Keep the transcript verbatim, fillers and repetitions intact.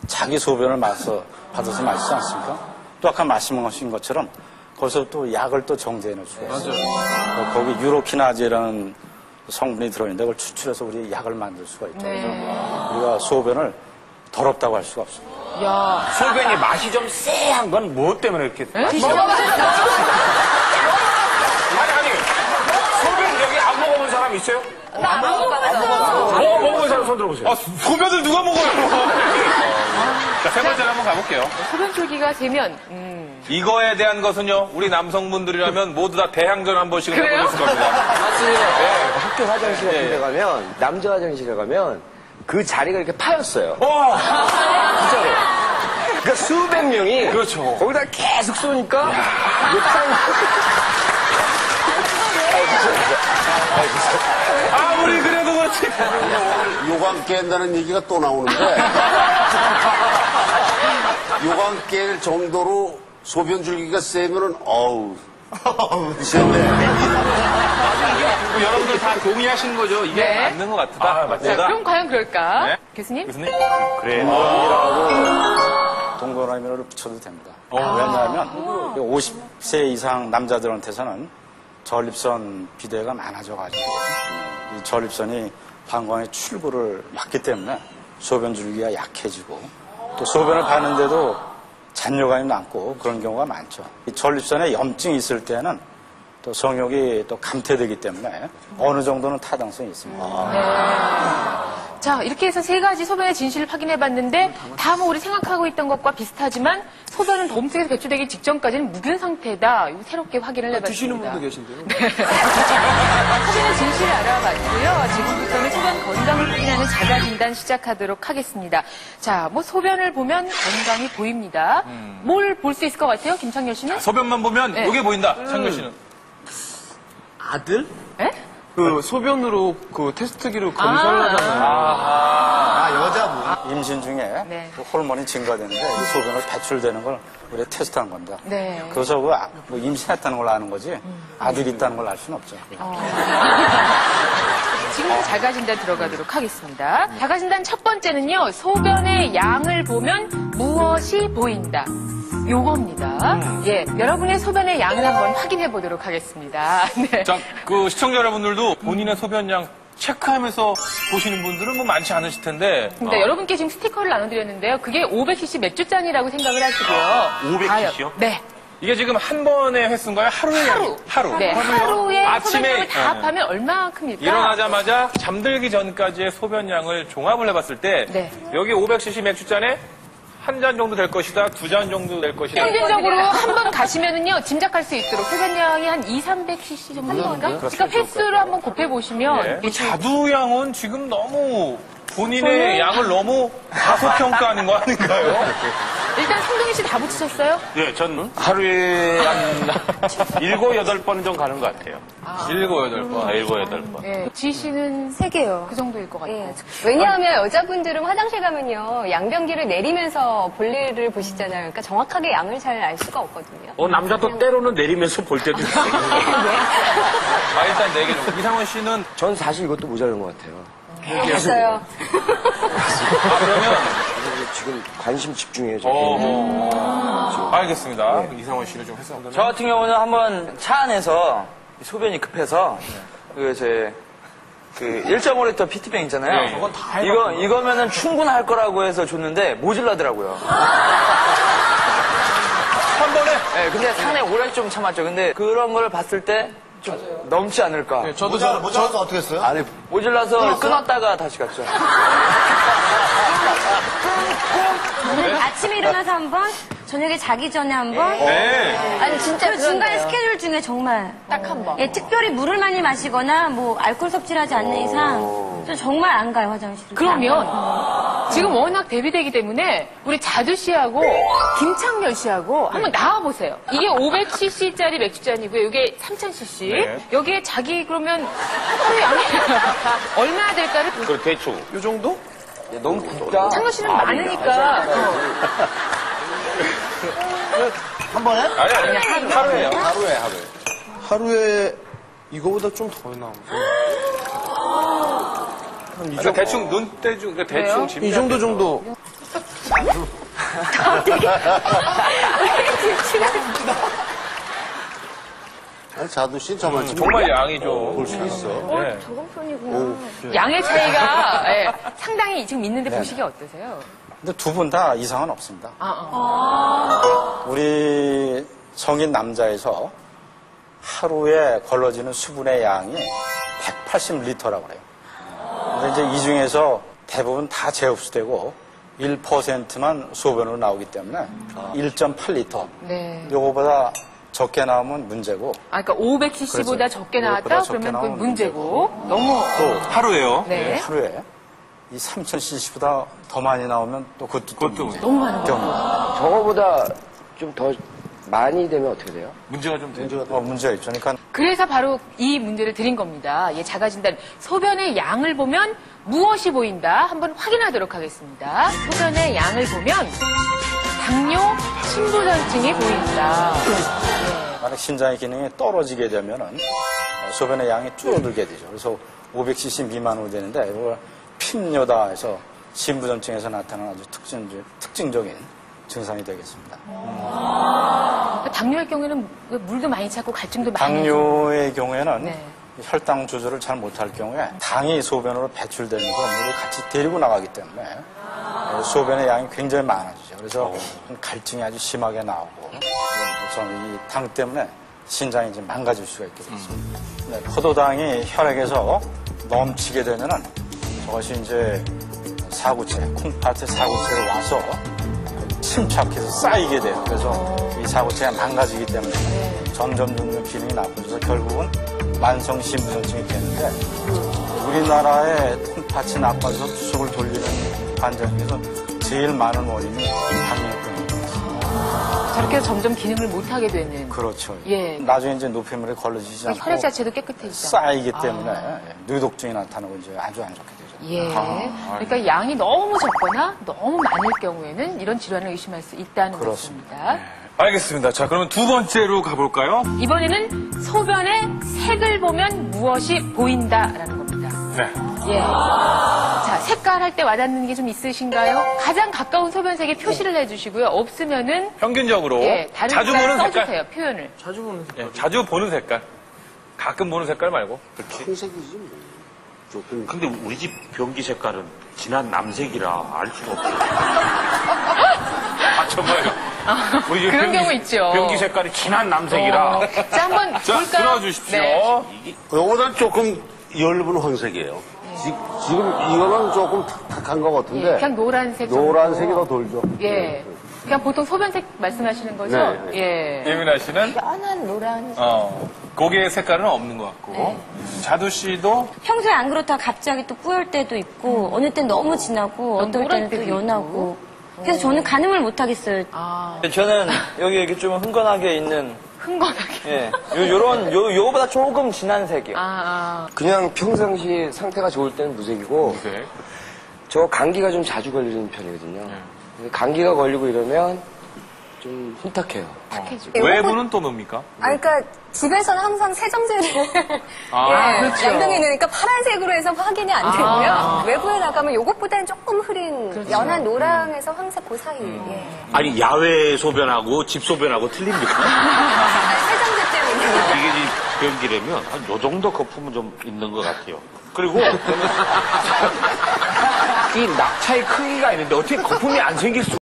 자기 소변을 마서, 받아서 마시지 않습니까? 또 아까 말씀하신 것처럼 거기서 또 약을 또 정제해 놓을 수가 있어요. 맞아요. 거기 유로키나제라는 성분이 들어있는데 그걸 추출해서 우리 약을 만들 수가 있죠. 네. 우리가 소변을 더럽다고 할 수가 없습니다. 야. 소변이 맛이 좀 쎄한 건 뭐 때문에 이렇게? 에? 아니, 아니. 소변 여기 안 먹어본 사람 있어요? 나 안 먹어봤어. 먹어, 먹어본 사람 손 들어보세요. 아, 소변을 누가 먹어요? 자, 세 번째로 한번 가볼게요. 소변줄기가 세면, 음. 이거에 대한 것은요, 우리 남성분들이라면 모두 다 대항전 한 번씩은 해보셨을 겁니다. 맞습니다. 네. 학교 화장실 같은 데 가면, 남자 화장실에 가면 그 자리가 이렇게 파였어요. 와! 진짜로. 그러니까 수백 명이 그렇죠. 거기다 계속 쏘니까 아무리 그래도 그렇지. 요강 깬다는 얘기가 또 나오는데 요강 깰 정도로 소변 줄기가 세면은 어우 세네. 뭐 여러분들 다 동의하시는 거죠? 이게 네. 맞는 것 같다. 아, 맞다. 자, 그럼 과연 그럴까? 네. 교수님? 교수님? 그래. 동거라고 동거라미를 붙여도 됩니다. 왜냐하면 오십 세 이상 남자들한테서는 전립선 비대가 많아져가지고 이 전립선이 방광의 출구를 막기 때문에 소변 줄기가 약해지고 또 소변을 봤는데도 잔뇨가 남고 그런 경우가 많죠. 이 전립선에 염증이 있을 때는 또 성욕이 또 감퇴되기 때문에 어느 정도는 타당성이 있습니다. 네. 자, 이렇게 해서 세 가지 소변의 진실을 확인해봤는데 다 뭐 우리 생각하고 있던 것과 비슷하지만 소변은 몸속에서 배출되기 직전까지는 묵은 상태다. 이거 새롭게 확인을 해봤습니다. 드시는 분도 계신데요? 네. 소변의 진실을 알아봤고요. 지금부터는 소변 건강을 확인하는 자가진단 시작하도록 하겠습니다. 자, 뭐 소변을 보면 건강이 보입니다. 음. 뭘 볼 수 있을 것 같아요, 김창렬 씨는? 소변만 보면 네. 이게 보인다. 창렬 씨는. 아들? 에? 그 소변으로 그 테스트기로 검사를 아. 하잖아요. 아 여자분. 임신 중에 네. 그 호르몬이 증가되는데 이 소변을 배출되는 걸 우리가 테스트한 겁니다. 네. 그래서 그 아- 뭐 임신했다는 걸 아는 거지 아들이 있다는 걸 알 수는 없죠. 지금부터 자가진단 들어가도록 하겠습니다. 자가진단 첫 번째는요, 소변의 양을 보면 무엇이 보인다. 요겁니다. 예, 여러분의 소변의 양을 한번 확인해 보도록 하겠습니다. 네. 자, 그 시청자 여러분들도 본인의 소변량 체크하면서 보시는 분들은 뭐 많지 않으실 텐데. 근데 여러분께 지금 스티커를 나눠드렸는데요. 그게 오백 씨씨 맥주 잔이라고 생각을 하시고요. 오백 씨씨요? 네. 이게 지금 한 번의 횟수인가요? 하루에? 하루. 하루. 네, 하루에 아침에- 소변량을 다 네. 합하면 얼마큼일까? 일어나자마자 잠들기 전까지의 소변량을 종합을 해봤을 때 네. 여기 오백 씨씨 맥주잔에 한 잔 정도 될 것이다, 두 잔 정도 될 것이다. 평균적으로 한 번 가시면은요, 짐작할 수 있도록 소변량이 한 이삼백 씨씨 정도인가? 그러니까 횟수를 한번 곱해보시면. 네. 이게 자두양은 지금 너무 본인의 양을 너무 과소평가하는 거 아닌가요? 일단 성동희 씨 다 붙이셨어요? 예, 전 하루에 한 일곱, 여덟 번 정도 가는 것 같아요. 일곱, 여덟 번. 아, 일곱, 여덟 번. 네. 지 씨는 세 개요. 그 정도일 것 같아요. 예. 왜냐하면 여자분들은 화장실 가면요, 양변기를 내리면서 볼일을 보시잖아요. 그러니까 정확하게 양을 잘 알 수가 없거든요. 어, 남자도 때로는 내리면서 볼 때도 있어요. 아, 일단 네 개 정도. 이상원 씨는, 전 사실 이것도 모자란 것 같아요. 있어요. 아, 그러면, 지금 관심 집중해요. 어, 알겠습니다. 이상원 씨는 좀 해서. 저 같은 경우는 한번 차 안에서 소변이 급해서 그 제 그 일 점 오 리터 피티병 있잖아요. 예, 이건 다 이거 이거면은 충분할 거라고 해서 줬는데 모질라더라고요. 한 번에? 네, 근데 상당히 오래 좀 참았죠. 근데 그런 걸 봤을 때 좀 넘지 않을까. 저도 모자, 모자라서 어떻게 했어요? 안에 모질라서 끊었다가 다시 갔죠. 저는 아침에 일어나서 한 번, 저녁에 자기 전에 한 번. 네. 아니, 진짜 그 중간에 스케줄 중에 정말. 딱 한 번. 예, 특별히 물을 많이 마시거나, 뭐, 알코올 섭취를 하지 않는 이상, 저 정말 안 가요, 화장실. 그러면 지금 워낙 데뷔되기 때문에 우리 자두 씨하고 김창렬 씨하고 한번 나와보세요. 이게 오백 씨씨짜리 맥주잔이고요. 이게 삼천 씨씨. 네. 여기에 자기 그러면 하루 양이 얼마나 될까를 그 대충. 이 정도? 예, 너무 굵다. 창렬 씨는 많으니까. 한 번에? 아니, 아니, 하루, 하루에요. 하루에 하루에. 하루에 이거보다 좀 더 나오죠. 그러니까 대충 눈대중, 그러니까 대충 이 정도 정도. 아, 아니, 자두 씨 저만 지금 정말 양이 좀. 볼 수 있어. 네. 저건 편이구나. 양의 차이가 예, 상당히 지금 있는데 보시기 어떠세요? 근데 두 분 다 이상은 없습니다. 아, 아. 우리 성인 남자에서 하루에 걸러지는 수분의 양이 백팔십 리터라고 그래요. 근데 이제 이 중에서 대부분 다 재흡수되고 일 퍼센트만 소변으로 나오기 때문에 일 점 팔 리터. 네. 요거보다 적게 나오면 문제고 아, 그러니까 오백 씨씨보다 그렇죠. 적게 그것보다 나왔다? 적게 그러면 그건 나오면 문제고. 너무. 또 하루에요? 네. 하루에 이 삼천 씨씨보다 더 많이 나오면 또 그것도, 또 그것도 문제. 너무 많은 경우. 저거보다 좀 더 많이 되면 어떻게 돼요? 문제가 좀 되죠. 어, 문제가 있죠. 그러니까 그래서 바로 이 문제를 드린 겁니다. 예, 자가진단. 소변의 양을 보면 무엇이 보인다? 한번 확인하도록 하겠습니다. 소변의 양을 보면 당뇨, 심부전증이 보인다. 만약 신장의 기능이 떨어지게 되면은 어, 소변의 양이 줄어들게 되죠. 그래서 오백 씨씨 미만으로 되는데 이걸 핀뇨다 해서 심부전증에서 나타나는 아주 특징, 특징적인 증상이 되겠습니다. 그러니까 당뇨의 경우에는 물도 많이 차고 갈증도 많이 나죠. 당뇨의 경우에는 네. 혈당 조절을 잘 못할 경우에 당이 소변으로 배출되면서 물을 같이 데리고 나가기 때문에 어, 소변의 양이 굉장히 많아지죠. 그래서 좀 갈증이 아주 심하게 나오고 그래서 이 당 때문에 신장이 이제 망가질 수가 있게 됐습니다. 네, 포도당이 혈액에서 넘치게 되면은 저것이 이제 사구체, 콩팥의 사구체로 와서 침착해서 쌓이게 돼요. 그래서 이 사구체가 망가지기 때문에 점점 점점 기능이 나빠져서 결국은 만성 심부전증이 되는데 우리나라의 콩팥이 나빠져서 투석을 돌리는 환자 중에서 제일 많은 원인이 당뇨병입니다. 저렇게 해서 점점 기능을 못하게 되는. 그렇죠. 예. 나중에 이제 노폐물이 걸러지지 않고 혈액 자체도 깨끗해지죠. 쌓이기 때문에 뇌독증이 나타나고 이제 아주 안 좋게 되죠. 예. 그러니까 양이 너무 적거나 너무 많을 경우에는 이런 질환을 의심할 수 있다는 그렇습니다. 것입니다. 알겠습니다. 자, 그러면 두 번째로 가볼까요? 이번에는 소변의 색을 보면 무엇이 보인다라는 겁니다. 네. 예. 자, 색깔 할 때 와닿는 게 좀 있으신가요? 가장 가까운 소변색에 표시를 해주시고요. 없으면은 평균적으로 예, 다른 자주 색깔 보는 색깔. 써주세요. 표현을. 예, 자주 보는 색깔. 가끔 보는 색깔 말고. 흰색이지 뭐. 조금 근데 우리 집 변기 색깔은 진한 남색이라 알 수가 없어요. 아, 정말요? 우리 집 그런 변기- 경우 있죠. 변기 색깔이 진한 남색이라. 어. 자, 한번 자, 볼까요? 들어주십시오. 네. 요거보다는 조금 엷은 황색이에요. 지, 금 이거는 조금 탁탁한 것 예, 같은데 그냥 노란색. 정도. 노란색이 더 돌죠. 예. 그냥 보통 소변색 말씀하시는 거죠? 네, 예. 예민아 씨는 연한 노란. 어, 고개 색깔은 없는 것 같고. 네. 자두 씨도 평소에 안 그렇다가 갑자기 또 뿌열 때도 있고 어느 땐 너무 진하고 넌 어떨 노랄 때는 또 때도 연하고 그래서 저는 가늠을 못 하겠어요. 아, 저는 여기 이렇게 좀 흥건하게 있는 흥건하게. 예, 요, 요런 요 요거보다 조금 진한 색이요. 아, 아. 그냥 평상시 상태가 좋을 때는 무색이고 네. 저 감기가 좀 자주 걸리는 편이거든요. 근데 감기가 걸리고 이러면 좀 혼탁해요. 착해지고. 외부는 또 뭡니까? 아, 그러니까 집에서는 항상 세정제를 아, 예, 그렇죠. 양동이 넣으니까 파란색으로 해서 확인이 안 되고요. 아. 외부에 나가면 요것보다는 조금 흐린 그렇죠. 연한 노랑에서 황색 그 사이. 예. 아니, 야외 소변하고 집 소변하고 틀립니까? 아, 세정제 때문에. 이게 이 변기라면 한 요 정도 거품은 좀 있는 것 같아요. 그리고 이 낙차의 크기가 있는데 어떻게 거품이 안 생길 수